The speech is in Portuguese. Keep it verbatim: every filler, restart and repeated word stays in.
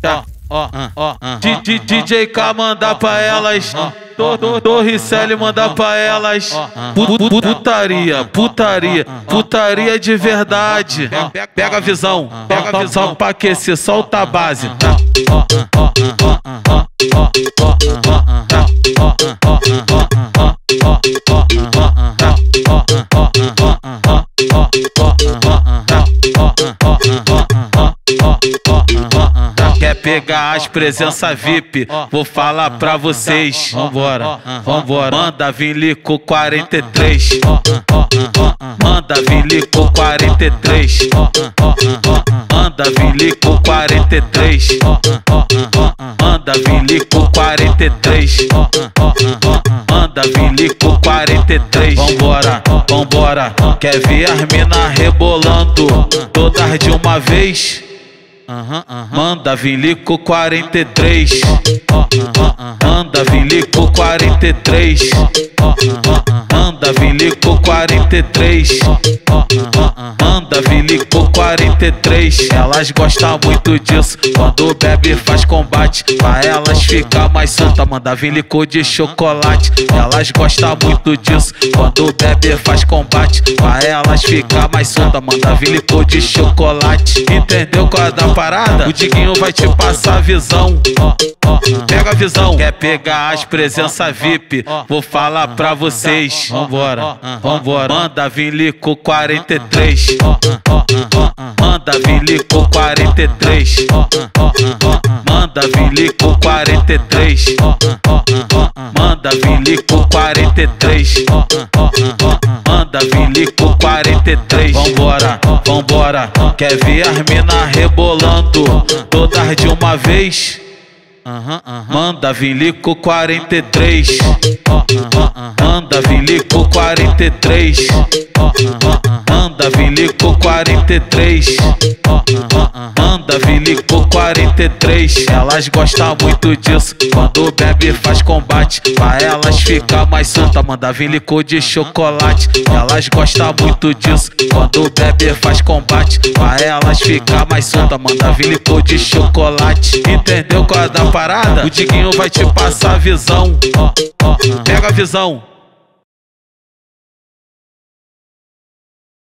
ó, ó, D J K manda pra elas, Torricelli manda pra elas. Putaria, putaria, putaria de verdade. Pega a visão, pega a visão pra aquecer, solta a base. Quer pegar as presenças V I P? Vou falar pra vocês. Vambora, vambora. Manda vir Lico quarenta e três. Manda vir Lico quarenta e três. Manda vir Lico quarenta e três. Manda vir Lico quarenta e três. Manda vir Lico quarenta e três. Vambora, vambora. Quer ver as mina rebolando todas de uma vez? Manda vir Lico quarenta e três. Manda vir Lico quarenta e três. Manda vir Lico quarenta e três. Manda vir Lico quarenta e três. Elas gostam muito disso. Quando bebe faz combate, pra elas ficar mais solta. Manda vir Lico de chocolate. Elas gostam muito disso. Quando bebe faz combate, pra elas ficar mais solta. Manda vir Lico de chocolate. Entendeu qual é da parada? O Diguinho vai te passar a visão. Pega a visão. Quer pegar as presenças V I P? Vou falar pra vocês. Vambora, vambora. Manda vir Lico quarenta e três. Manda vir Lico quarenta e três. Manda vir Lico quarenta e três. Manda vir Lico quarenta e três. Manda vir Lico quarenta e três. Vambora, vambora. Quer ver as mina rebolando todas de uma vez? Manda vir Lico quarenta e três. Manda vir Lico quarenta e três. Manda vir Lico quarenta e três. Manda vir Lico quarenta e três. Elas gostam muito disso. Quando bebe faz combate, pra elas ficar mais solta. Manda vir Lico de chocolate. Elas gostam muito disso. Quando bebe faz combate, pra elas ficar mais solta. Manda vir Lico de chocolate. Entendeu qual é da parada? O Diguinho vai te passar a visão. Pega a visão.